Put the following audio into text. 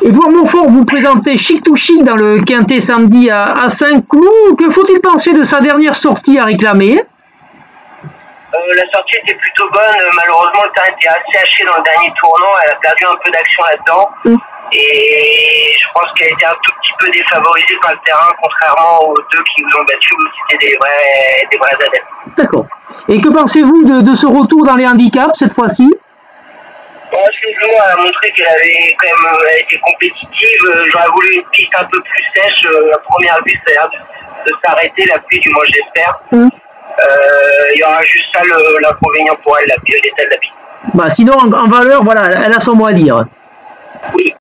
Édouard Montfort, vous présentez Chic to Chic dans le Quintet samedi à Saint-Cloud. Que faut-il penser de sa dernière sortie à réclamer? La sortie était plutôt bonne. Malheureusement, le terrain était assez haché dans le dernier tournant. Elle a perdu un peu d'action là-dedans. Et je pense qu'elle a été un tout petit peu défavorisée par le terrain, contrairement aux deux qui vous ont battu, où c'était des vrais adeptes. D'accord. Et que pensez-vous de ce retour dans les handicaps cette fois-ci? Sincèrement, elle a montré qu'elle avait quand même été compétitive. J'aurais voulu une piste un peu plus sèche. La première vue, ça a l'air de s'arrêter, la pluie, du moins j'espère. Il y aura juste ça l'inconvénient pour elle, l'état de la piste. Bah, sinon, en valeur, voilà, elle a son mot à dire. Oui.